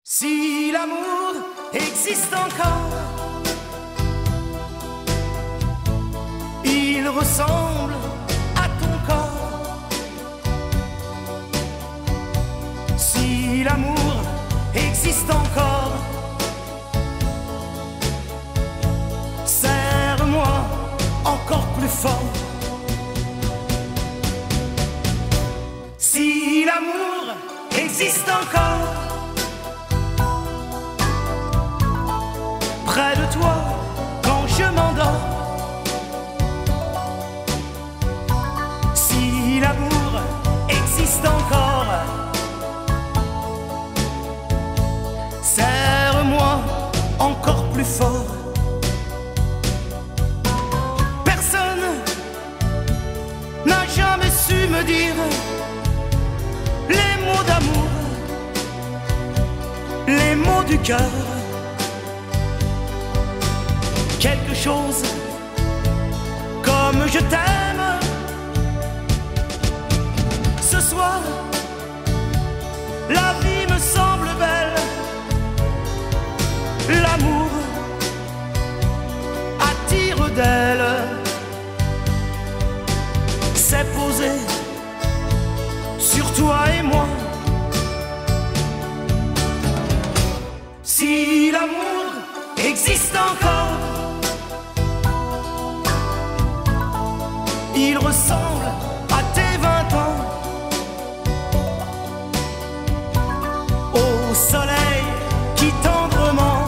Si l'amour existe encore, il ressemble à ton corps. Si l'amour existe encore, serre-moi encore plus fort. Si l'amour existe encore, près de toi quand je m'endors. Si l'amour existe encore, serre-moi encore plus fort. Personne n'a jamais su me dire les mots d'amour, les mots du cœur. Quelque chose comme je t'aime. Ce soir, la vie me semble belle. L'amour attire d'elle. C'est posé sur toi et moi. Si l'amour existe encore, il ressemble à tes 20 ans, au soleil qui tendrement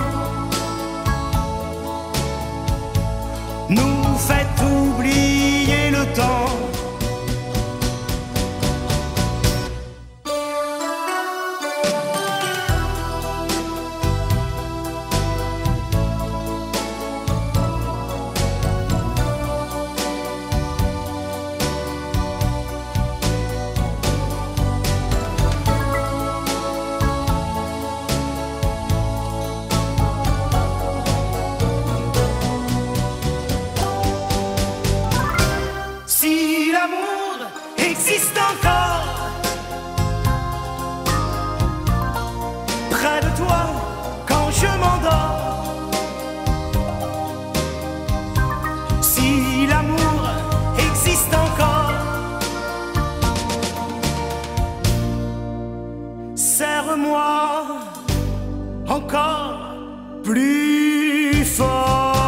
nous fait oublier le temps. Si l'amour existe encore, près de toi quand je m'endors. Si l'amour existe encore, serre-moi encore plus fort.